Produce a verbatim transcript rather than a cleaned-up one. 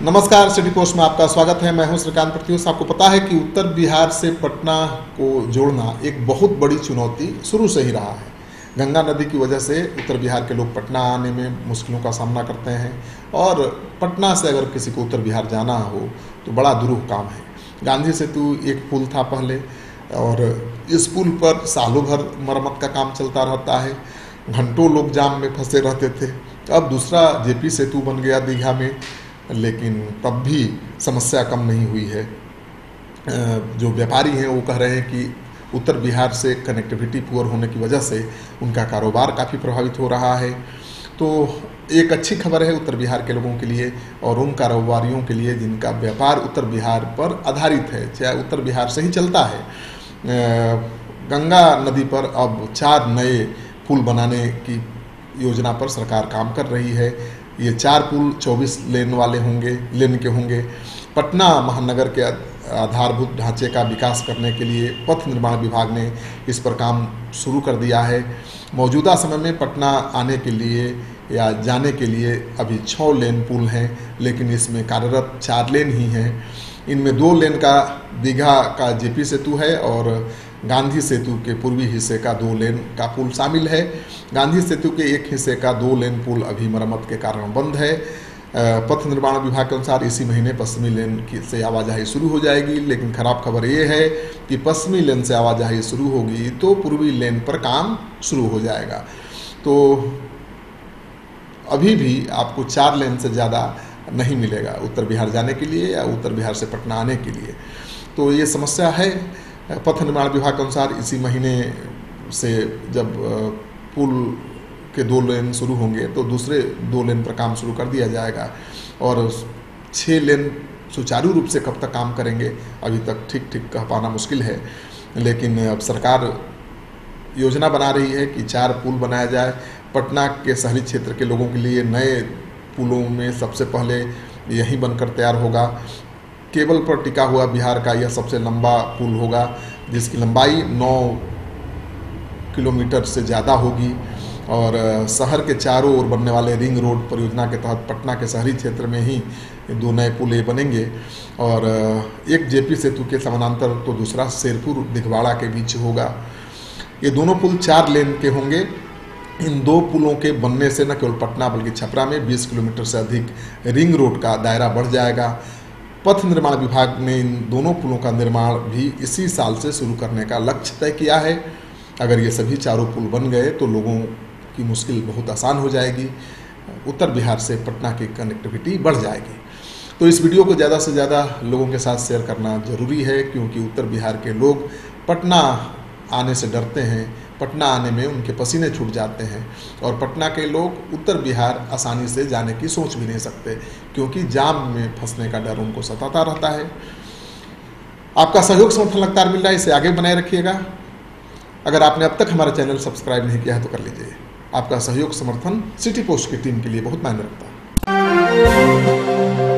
नमस्कार, city post में आपका स्वागत है। मैं हूं श्रीकांत प्रत्युष। आपको पता है कि उत्तर बिहार से पटना को जोड़ना एक बहुत बड़ी चुनौती शुरू से ही रहा है। गंगा नदी की वजह से उत्तर बिहार के लोग पटना आने में मुश्किलों का सामना करते हैं और पटना से अगर किसी को उत्तर बिहार जाना हो तो बड़ा दुरूह काम है। गांधी सेतु एक पुल था पहले और इस पुल पर सालों भर मरम्मत का काम चलता रहता है। घंटों लोग जाम में फंसे रहते थे। अब दूसरा जेपी सेतु बन गया दीघा में, लेकिन तब भी समस्या कम नहीं हुई है। जो व्यापारी हैं वो कह रहे हैं कि उत्तर बिहार से कनेक्टिविटी पुअर होने की वजह से उनका कारोबार काफ़ी प्रभावित हो रहा है। तो एक अच्छी खबर है उत्तर बिहार के लोगों के लिए और उन कारोबारियों के लिए जिनका व्यापार उत्तर बिहार पर आधारित है, चाहे उत्तर बिहार से ही चलता है। गंगा नदी पर अब चार नए पुल बनाने की योजना पर सरकार काम कर रही है। ये चार पुल चौबीस लेन वाले होंगे लेन के होंगे। पटना महानगर के आधारभूत ढांचे का विकास करने के लिए पथ निर्माण विभाग ने इस पर काम शुरू कर दिया है। मौजूदा समय में पटना आने के लिए या जाने के लिए अभी छः लेन पुल हैं, लेकिन इसमें कार्यरत चार लेन ही हैं। इनमें दो लेन का दीघा का जेपी सेतु है और गांधी सेतु के पूर्वी हिस्से का दो लेन का पुल शामिल है। गांधी सेतु के एक हिस्से का दो लेन पुल अभी मरम्मत के कारण बंद है। पथ निर्माण विभाग के अनुसार इसी महीने पश्चिमी लेन की से आवाजाही शुरू हो जाएगी, लेकिन खराब खबर ये है कि पश्चिमी लेन से आवाजाही शुरू होगी तो पूर्वी लेन पर काम शुरू हो जाएगा। तो अभी भी आपको चार लेन से ज़्यादा नहीं मिलेगा उत्तर बिहार जाने के लिए या उत्तर बिहार से पटना आने के लिए। तो ये समस्या है। पथ निर्माण विभाग के अनुसार इसी महीने से जब पुल के दो लेन शुरू होंगे तो दूसरे दो लेन पर काम शुरू कर दिया जाएगा और छः लेन सुचारू रूप से कब तक काम करेंगे अभी तक ठीक ठीक कह पाना मुश्किल है। लेकिन अब सरकार योजना बना रही है कि चार पुल बनाया जाए। पटना के शहरी क्षेत्र के लोगों के लिए नए पुलों में सबसे पहले यही बनकर तैयार होगा। केबल पर टिका हुआ बिहार का यह सबसे लंबा पुल होगा, जिसकी लंबाई नौ किलोमीटर से ज़्यादा होगी और शहर के चारों ओर बनने वाले रिंग रोड परियोजना के तहत पटना के शहरी क्षेत्र में ही दो नए पुल ये बनेंगे और एक जेपी सेतु के समानांतर तो दूसरा शेरपुर दिघवाड़ा के बीच होगा। ये दोनों पुल चार लेन के होंगे। इन दो पुलों के बनने से न केवल पटना बल्कि छपरा में बीस किलोमीटर से अधिक रिंग रोड का दायरा बढ़ जाएगा। पथ निर्माण विभाग ने इन दोनों पुलों का निर्माण भी इसी साल से शुरू करने का लक्ष्य तय किया है। अगर ये सभी चारों पुल बन गए तो लोगों की मुश्किल बहुत आसान हो जाएगी। उत्तर बिहार से पटना की कनेक्टिविटी बढ़ जाएगी। तो इस वीडियो को ज़्यादा से ज़्यादा लोगों के साथ शेयर करना ज़रूरी है, क्योंकि उत्तर बिहार के लोग पटना आने से डरते हैं। पटना आने में उनके पसीने छूट जाते हैं और पटना के लोग उत्तर बिहार आसानी से जाने की सोच भी नहीं सकते, क्योंकि जाम में फंसने का डर उनको सताता रहता है। आपका सहयोग समर्थन लगातार मिल रहा है, इसे आगे बनाए रखिएगा। अगर आपने अब तक हमारा चैनल सब्सक्राइब नहीं किया है तो कर लीजिए। आपका सहयोग समर्थन सिटी पोस्ट की टीम के लिए बहुत मायने रखता है।